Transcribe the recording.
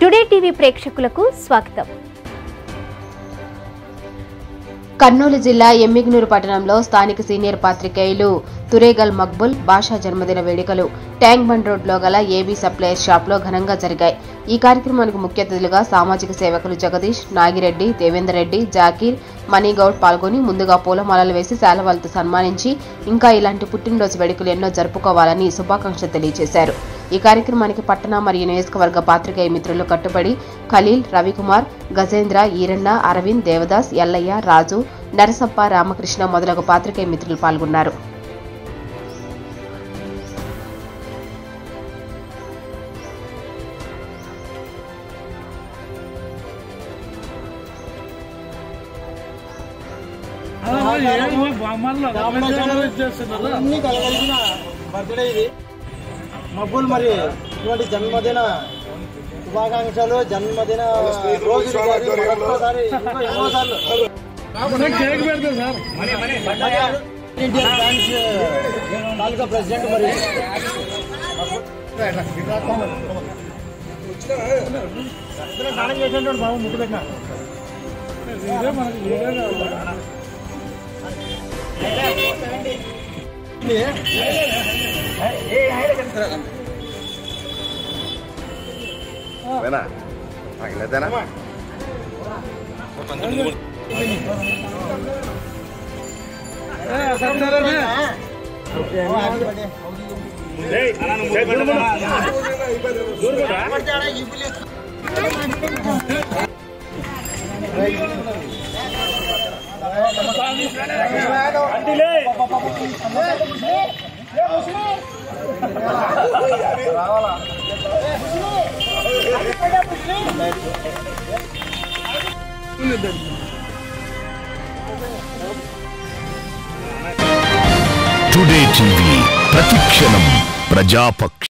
Today TV ప్రేక్షకులకు స్వాగతం. కర్నూలు జిల్లా ఎమ్మిగనూరు పట్టణంలో స్థానిక సీనియర్ పాత్రికేయులు తురేగల్ మక్బుల్ బాషా జన్మదిన వేడుకలు ట్యాంక్ బండ్ రోడ్లో గల ఏబీ సప్లయర్ షాప్లో ఘనంగా జరిగాయి. ఈ కార్యక్రమానికి ముఖ్య అతిథులుగా సామాజిక సేవకులు జగదీష్, నాగిరెడ్డి, దేవేందర్ రెడ్డి, జాకీర్, మనీగౌడ్ పాల్గొని ముందుగా పూలమాలలు వేసి శాలువాలతో సన్మానించి ఇంకా ఇలాంటి పుట్టినరోజు వేడుకలు ఎన్నో జరుపుకోవాలని శుభాకాంక్షలు తెలియజేశారు. ఈ కార్యక్రమానికి పట్టణ మరియు నియోజకవర్గ పాత్రికేయ మిత్రులు కట్టుబడి ఖలీల్, రవికుమార్, గజేంద్ర, ఈరన్న, అరవింద్, దేవదాస్, ఎల్లయ్య, రాజు, నరసప్ప, రామకృష్ణ మొదలగు పాత్రికేయ మిత్రులు పాల్గొన్నారు. మబ్బుల్ మరి ఇటువంటి జన్మదిన శుభాకాంక్షలు. జన్మదిన రోజు తాలూకా ప్రెసిడెంట్ మరి స్నానం చేసేటువంటి బాబు ముట్టు పెట్టిన టుడే టీవీ ప్రతిక్షణం ప్రజాపక్ష.